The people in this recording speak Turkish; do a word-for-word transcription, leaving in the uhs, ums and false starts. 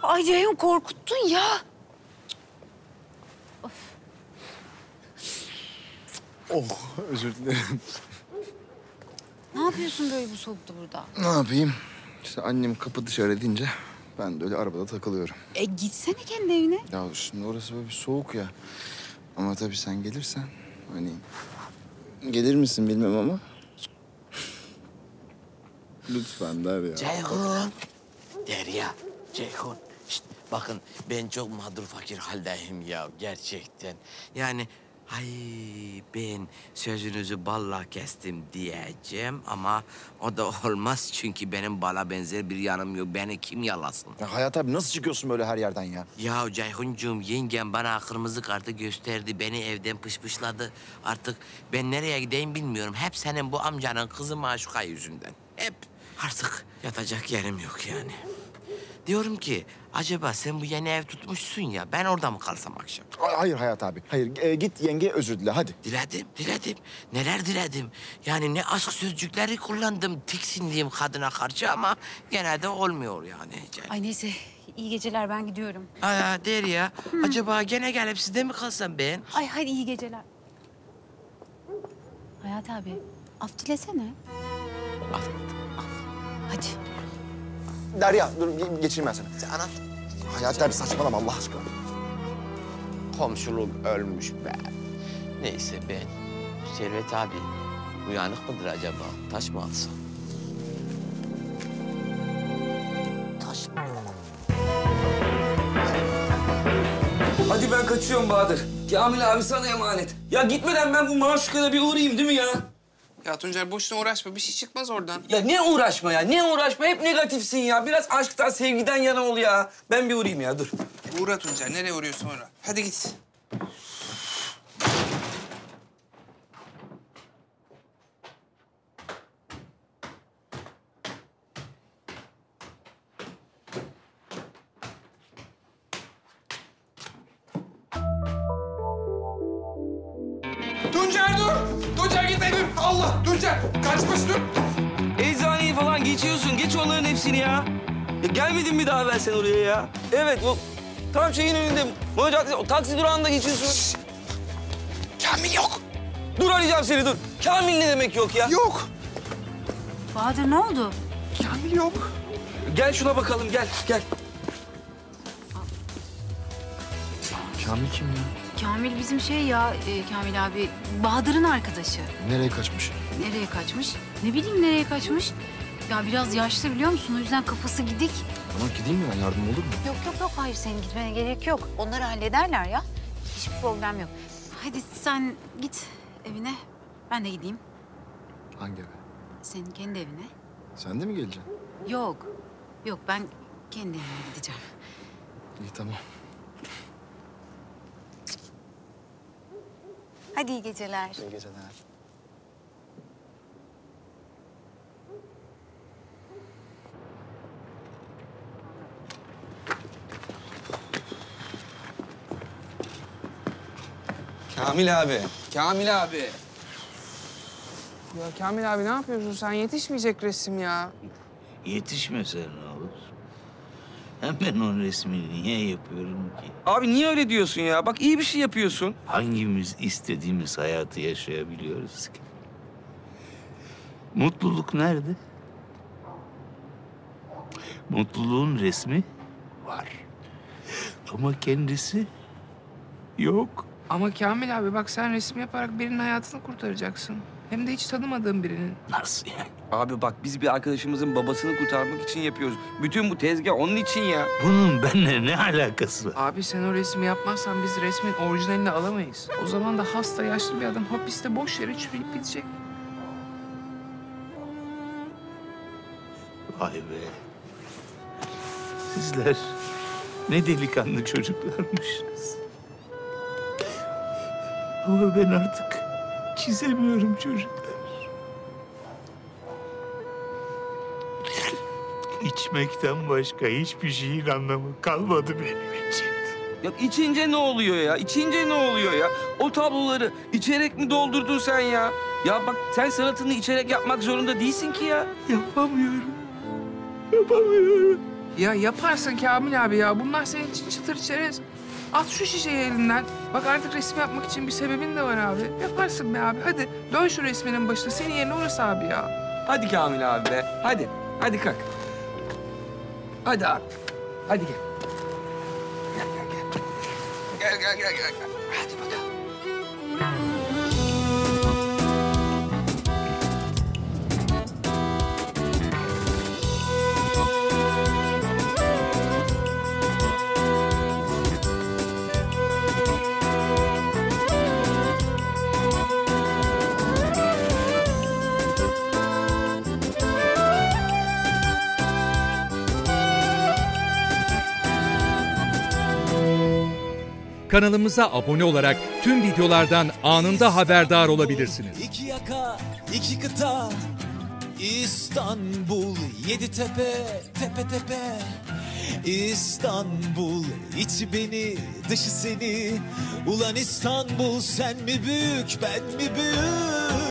Ay Ceyhun korkuttun ya. Of. Oh, özür dilerim. Ne yapıyorsun böyle bu soğukta burada? Ne yapayım? İşte annem kapı dışarı deyince ben de öyle arabada takılıyorum. E gitsene kendi evine. Ya şimdi orası böyle bir soğuk ya. Ama tabii sen gelirsen hani... Gelir misin bilmem ama. Lütfen Derya. Ceyhun. Derya, Ceyhun. Şişt, bakın ben çok mağdur fakir haldeyim ya gerçekten. Yani ay ben sözünüzü balla kestim diyeceğim ama o da olmaz çünkü benim bala benzer bir yanım yok. Beni kim yalasın? Ya Hayat abi nasıl çıkıyorsun böyle her yerden ya? Ya Ceyhuncuğum yengem bana kırmızı kartı gösterdi. Beni evden pışpışladı. Artık ben nereye gideyim bilmiyorum. Hep senin bu amcanın kızı Maşuka yüzünden. Hep. Artık yatacak yerim yok yani. Diyorum ki acaba sen bu yeni ev tutmuşsun ya ben orada mı kalsam akşam? Hayır Hayat abi. Hayır e, git yenge özür dile hadi. Diledim, diledim. Neler diledim. Yani ne aşk sözcükleri kullandım tiksindiğim kadına karşı ama gene de olmuyor yani. Ay neyse iyi geceler ben gidiyorum. Aa Derya, acaba gene gelip sizde mi kalsam ben? Ay hadi iyi geceler. Hayat abi af dilesene. Af. Hadi. Derya dur ge- geçeyim ben seni. Sen anlat. Hayat abi saçmalama Allah aşkına. Komşuluk ölmüş be. Neyse ben, Servet abi uyanık mıdır acaba? Taş mı atsam? Taş mı? Hadi ben kaçıyorum Bahadır. Kamil abi sana emanet. Ya gitmeden ben bu Maşuka'da bir uğrayayım değil mi ya? Ya Tuncer boşuna uğraşma. Bir şey çıkmaz oradan. Ya ne uğraşma ya, ne uğraşma? Hep negatifsin ya. Biraz aşktan, sevgiden yana ol ya. Ben bir uğrayayım ya, dur. Uğra Tuncer. Nereye uğruyorsun sonra? Hadi git. Tuncer dur! Tuncer gitme dur! Allah! Tuncer! Kaçmış dur! Eczaneyi falan geçiyorsun. Geç onların hepsini ya. Ya gelmedin mi daha ben sen oraya ya? Evet, o tam şeyin önünde. Mola Caddesi, o taksi durağında geçiyorsun. Şişt. Kamil yok! Dur arayacağım seni, dur. Kamil ne demek yok ya? Yok! Bahadır ne oldu? Kamil yok. Gel şuna bakalım, gel, gel. Kamil kim ya? Kamil bizim şey ya e, Kamil abi Bahadır'ın arkadaşı. Nereye kaçmış? Nereye kaçmış? Ne bileyim nereye kaçmış? Ya biraz yaşlı biliyor musun? O yüzden kafası gidik. Ama gideyim mi ben? Yardım olur mu? Yok yok yok hayır senin gitmene gerek yok. Onları hallederler ya. Hiçbir problem yok. Hadi sen git evine. Ben de gideyim. Hangi eve? Senin kendi evine. Sen de mi geleceksin? Yok. Yok ben kendi evime gideceğim. İyi tamam. Hadi iyi geceler. İyi geceler. Kamil abi. Kamil abi. Ya Kamil abi ne yapıyorsun sen? Yetişmeyecek resim ya. Yetişmese ne olur? Hem ben o resmi niye yapıyorum ki? Abi niye öyle diyorsun ya? Bak iyi bir şey yapıyorsun. Hangimiz istediğimiz hayatı yaşayabiliyoruz ki? Mutluluk nerede? Mutluluğun resmi var. Ama kendisi yok. Ama Kamil abi bak sen resim yaparak birinin hayatını kurtaracaksın. Hem de hiç tanımadığın birinin. Nasıl yani? Abi bak biz bir arkadaşımızın babasını kurtarmak için yapıyoruz. Bütün bu tezgah onun için ya. Bunun benimle ne alakası var? Abi sen o resmi yapmazsan biz resmin orijinalini alamayız. O zaman da hasta yaşlı bir adam hapiste boş yere çürüyüp gidecek. Vay be. Sizler ne delikanlı çocuklarmışsınız. Ama ben artık çizemiyorum çocuklar. İçmekten başka hiçbir şeyin anlamı kalmadı benim için. Ya içince ne oluyor ya? İçince ne oluyor ya? O tabloları içerek mi doldurdun sen ya? Ya bak sen sanatını içerek yapmak zorunda değilsin ki ya. Yapamıyorum. Yapamıyorum. Ya yaparsın Kamil abi ya. Bunlar senin için çıtır çerez. At şu şişeyi elinden. Bak artık resim yapmak için bir sebebin de var abi. Yaparsın be abi. Hadi dön şu resminin başına. Senin yerin orası abi ya. Hadi Kamil abi be. Hadi. Hadi kalk. Hadi abi. Hadi gel. Gel gel gel. Gel gel gel gel. gel. Hadi bakalım. Kanalımıza abone olarak tüm videolardan anında haberdar olabilirsiniz. İki yaka, iki kıta, İstanbul, yedi tepe, tepe tepe. İstanbul, içi beni, dışı seni. Ulan İstanbul, sen mi büyük, ben mi büyük?